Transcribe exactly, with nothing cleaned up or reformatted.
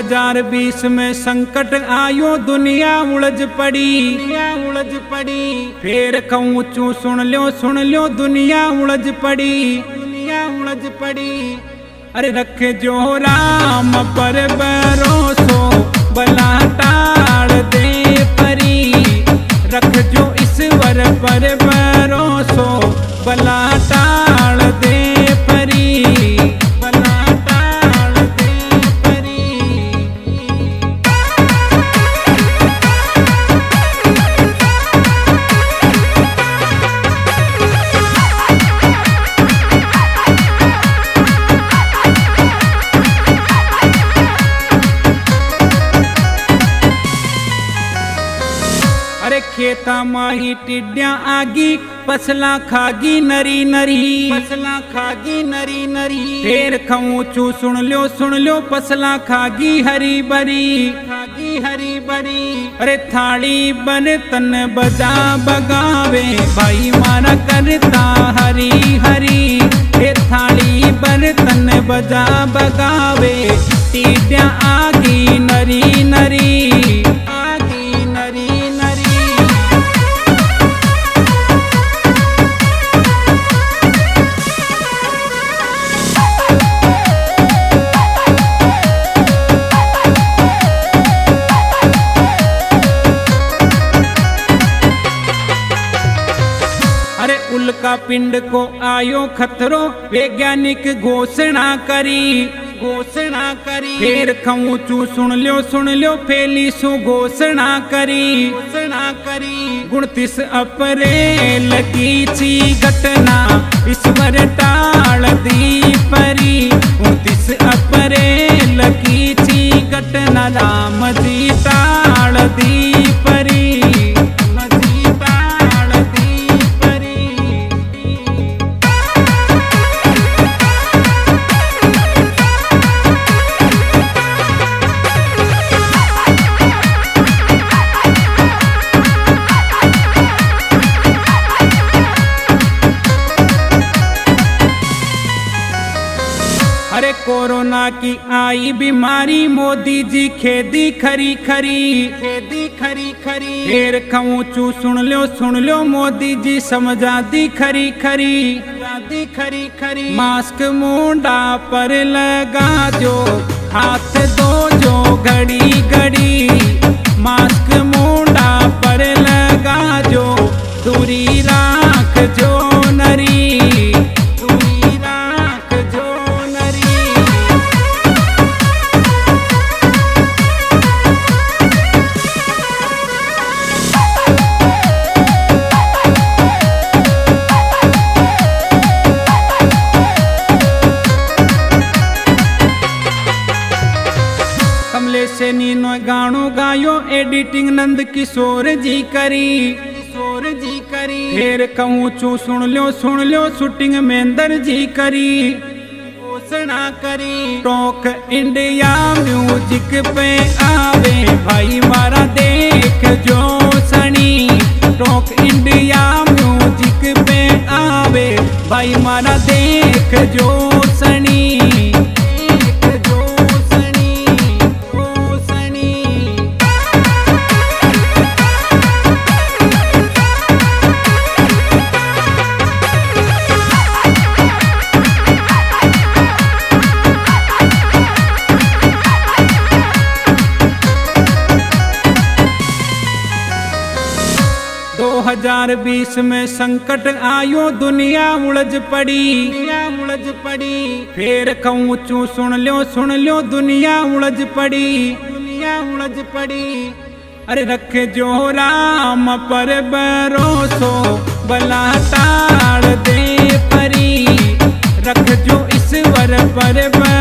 हजार बीस में संकट आयो, दुनिया उलझ पड़ी, दुनिया उलझ पड़ी। फिर कहूँ चू सुन लो सुन लो, दुनिया उलझ पड़ी, दुनिया उलझ पड़ी। अरे रखे जो राम पर भरोसो, भला टाल दे परी। रख जो ईश्वर पर भरोसो, भला टाल दे परी। अरे खेता माही टिड्डियां आगी, फसला खागी नरी नरी, फसला खागी नरी नरी। फिर खाऊं चू सुन लो सुन लो, फसला खागी हरी भरी, खागी हरी भरी। अरे थाली बर्तन बजा बगावे, भाई मारा करता हरी हरी। ये थाली बर्तन बजा बगावे, टिड्डियां आगी नरी नरी। उल्का पिंड को आयो खतरो, वैज्ञानिक घोषणा करी, घोषणा करी। फिर कहूँ चू सुन लो सुन लो, फैली सु घोषणा करी, घोषणा करी। उनतीस अप्रैल की ची घटना, ईश्वर टाल दी परी। उनतीस अप्रैल की ची घटना, राम जी टाल दी परी। अरे कोरोना की आई बीमारी, मोदी जी खेती खरी खरी, खेती खरी खरी। फिर कहूँ चू सुन लो सुन लो, मोदी जी समझा दी खरी खरी, दी खरी खरी। मास्क मुंडा पर लगा जो, हाथ धो जो घड़ी घड़ी। मास्क मुंडा पर लगा जो, दूरी राख जो नरी। से नीनो गानो गायो, एडिटिंग नंद किशोर जी करी, किशोर जी करी। फिर कहूँ चू सुन लो सुन लो, शूटिंग महेंद्र जी करी, घोषणा करी। टॉक इंडिया म्यूजिक पे आवे, भाई मारा देख जो सनी। टॉक इंडिया म्यूजिक पे आवे, भाई मारा देख जो सनी। दो हजार बीस में संकट आयो, दुनिया उलझ पड़ी, दुनिया उलझ पड़ी। फिर कहूँ चू सुन लो सुन लो, दुनिया उलझ पड़ी, दुनिया उलझ पड़ी। अरे रखे जो राम पर भरोसो, भला टाल दे परी। रख जो ईश्वर पर